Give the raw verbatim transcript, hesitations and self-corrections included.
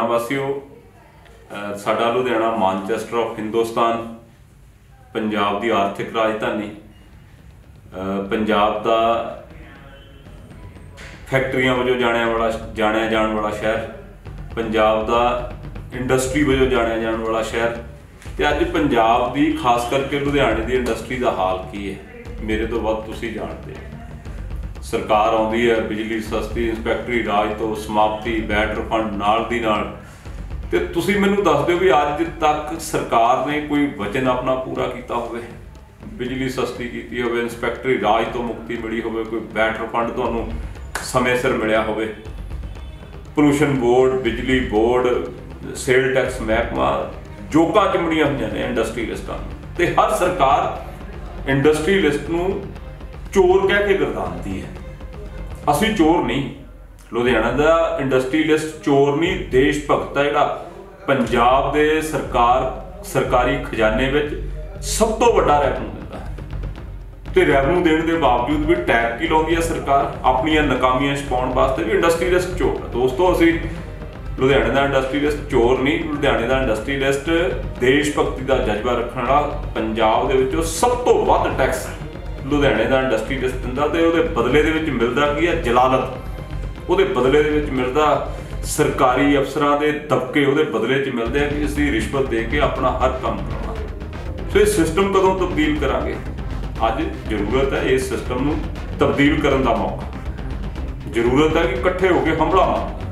वासियों, साडा Ludhiana Manchester of Hindustan, Punjab की आर्थिक राजधानी, पंजाब का फैक्ट्रियां वजों जाणिया वाला जाणिया जाण वाला शहर, पंजाब का इंडस्ट्री वजों जाणिया जाण वाला शहर। तो अज पंजाब की खास करके लुधियाने की इंडस्ट्री का हाल की है, मेरे तो वध तुसीं जानते। सरकार आउंदी है, बिजली सस्ती, इंस्पैक्टरी राज तो समाप्ति, वैट रिफंड नाल दी नाल। ते तुसीं मैनूं दस दिओ भी अज तक सरकार ने कोई वचन अपना पूरा किया होवे, बिजली सस्ती की होवे, इंस्पैक्टरी राज तो मुक्ति मिली होवे, कोई वैट रिफंड तुहानूं समय सिर मिलिया होवे, पोल्यूशन बोर्ड, बिजली बोर्ड, सेल टैक्स महकमा जोकां चिमड़ियां होईयां ने इंडस्ट्रीलिस्टां ते हर सरकार इंडस्ट्रीलिस्ट नूं चोर कह के गर्दानती है। असीं चोर नहीं, लुधियाना का इंडस्ट्रीलिस्ट चोर नहीं, देश भगत है जिहड़ा पंजाब दे सरकार सरकारी खजाने विच सब तो वड्डा रैवन्यू दिंदा है। ते रैवन्यू देने के बावजूद भी टैक्स की लाउंदी है सरकार अपनियां नाकामियां छुपाउण वास्ते भी इंडस्ट्रीलिस्ट चोर है। दोस्तों, असीं लुधियाने का इंडस्ट्रीलिस्ट चोर नहीं, लुधियाने का इंडस्ट्रीलिस्ट देश भगती का जज्बा रखने वाला, पंजाब दे विचों सब तो वध टैक्स लुधियाने का इंडस्ट्रीलिस्ट दिंदा ते उहदे बदले दे विच मिलदा की है जलालत, उहदे बदले दे विच मिलदा सरकारी अफसरां दे दबके, उहदे बदले च मिलदे कि असीं रिश्वत दे के अपना हर काम कराउणा। सो इस सिस्टम कदों तब्दील करांगे? अज जरूरत है इस सिस्टम नूं तब्दील करन दा मौका, जरूरत है कि इकट्ठे होकर हमला मारो।